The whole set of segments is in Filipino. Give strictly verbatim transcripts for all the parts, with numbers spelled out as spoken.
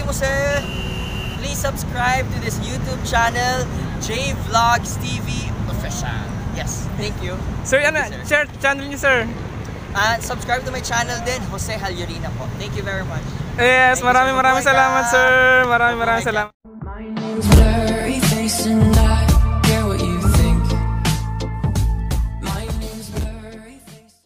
Jose. Please subscribe to this YouTube channel, J Vlogs T V Official. Yes, thank you. Sir, ano, you, sir. share channel niyo, sir. And subscribe to my channel din, Jose Halyurina po. Thank you very much. Yes, thank maraming you, maraming salamat, sir. Maraming maraming salamat. My name's blurry face and I care what you think. My name's blurry face.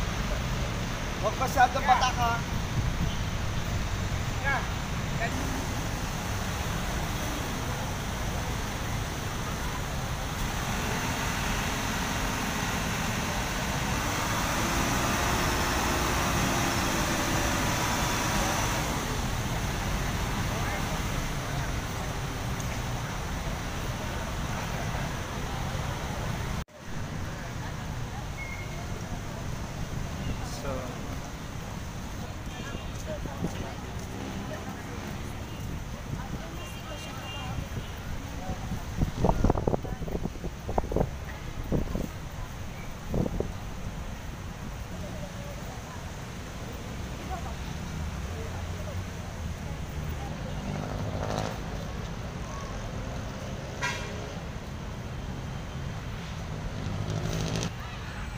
Huwag masyadong batak ha. Yeah.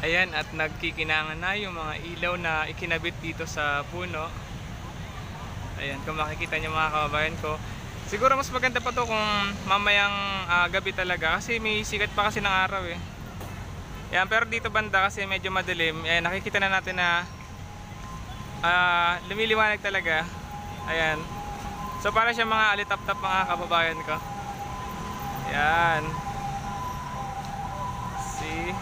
Ayan, at nagkikinangan na yung mga ilaw na ikinabit dito sa puno. Ayan, kung makikita nyo mga kababayan ko. Siguro mas maganda pa to kung mamayang uh, gabi talaga kasi may sikat pa kasi ng araw eh. Ayan, pero dito banda kasi medyo madilim. Ayan, nakikita na natin na uh, lumiliwanag talaga. Ayan. So para siya mga alitap-tap mga kababayan ko. Ayan. See?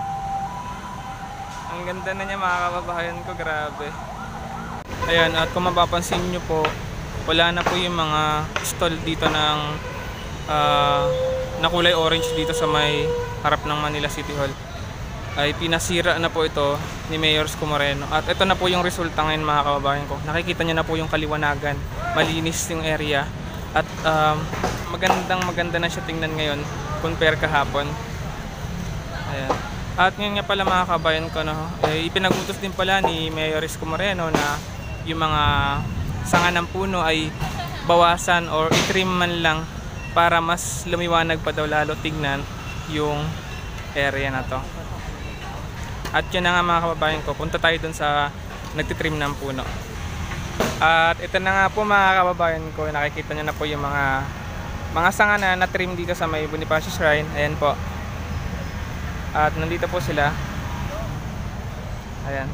Ang ganda na niya mga kababayan ko, grabe. Ayan, at kung mapapansin nyo po, wala na po yung mga stall dito ng uh, na kulay orange dito sa may harap ng Manila City Hall. Ay pinasira na po ito ni Mayor Isko Moreno. At ito na po yung resulta ngayon mga kababayan ko. Nakikita nyo na po yung kaliwanagan. Malinis yung area. At um, magandang maganda na siya tingnan ngayon compare kahapon. Ayan. At ngayon nga pala mga kabayan ko, no, eh, ipinag-utos din pala ni Mayor Isko Moreno na yung mga sanga ng puno ay bawasan or i-trim man lang para mas lumiwanag pa daw lalo tignan yung area na to. At yun na nga mga kababayan ko, punta tayo dun sa nagtitrim ng puno. At ito na nga po mga kababayan ko, nakikita nyo na po yung mga mga sanga na na-trim dito sa may Bonifacio Shrine. Ayan po. At nandito po sila. Ayan.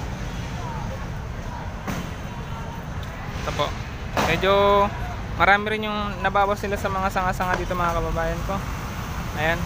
Ito po. Medyo marami rin yung nabawas nila sa mga sanga-sanga dito mga kababayan ko. Ayan.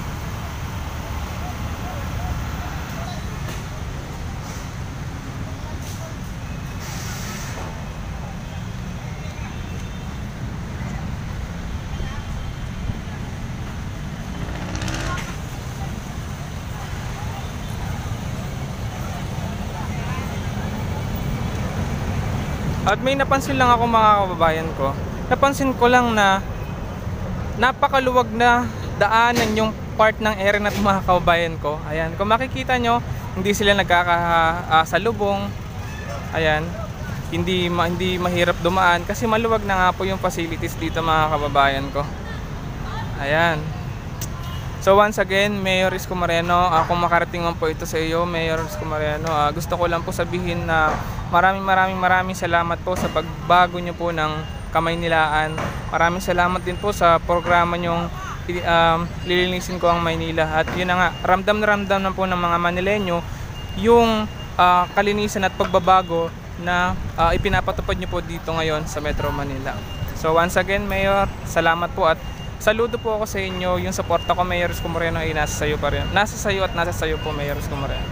At may napansin lang ako mga kababayan ko. Napansin ko lang na napakaluwag na daanan yung part ng area na ito mga kababayan ko. Ayan, kung makikita nyo, hindi sila nagkakasalubong. Ayan, hindi, ma hindi mahirap dumaan kasi maluwag na nga po yung facilities dito mga kababayan ko. Ayan. So once again, Mayor Isko Moreno, uh, kung makarating man po ito sa iyo, Mayor Isko Moreno, uh, gusto ko lang po sabihin na maraming maraming maraming salamat po sa pagbago nyo po ng Kamaynilaan. Maraming salamat din po sa programa nyong um, lilinisin ko ang Maynila. At yun na nga, ramdam na ramdam na po ng mga Manileño yung uh, kalinisan at pagbabago na uh, ipinapatupad nyo po dito ngayon sa Metro Manila. So once again, Mayor, salamat po at saludo po ako sa inyo. Yung suporta ko, Mayor Isko Moreno, ay nasa sayo pa rin. Nasa sayo at nasa sayo po, Mayor Isko Moreno.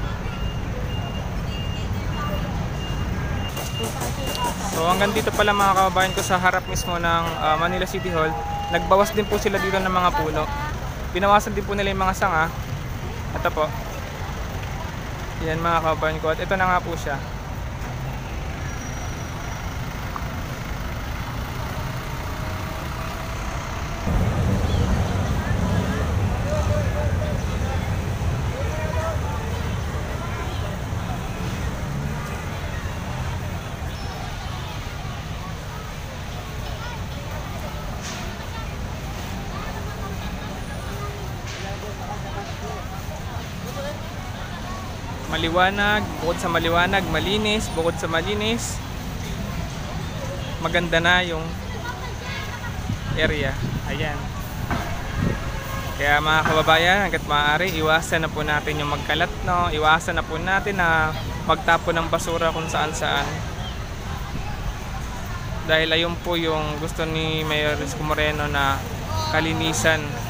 So hanggang dito pala mga kababayan ko sa harap mismo ng uh, Manila City Hall. Nagbawas din po sila dito ng mga puno. Binawasan din po nila yung mga sanga. Ito po. Yan mga kababayan ko. At ito na nga po siya. Maliwanag, bukod sa maliwanag, malinis, bukod sa malinis, maganda na yung area. Ayan. Kaya mga kababayan, hanggat maaari, iwasan na po natin yung magkalat, no? Iwasan na po natin na magtapon ng basura kung saan saan. Dahil ayun po yung gusto ni Mayor Isko Moreno na kalinisan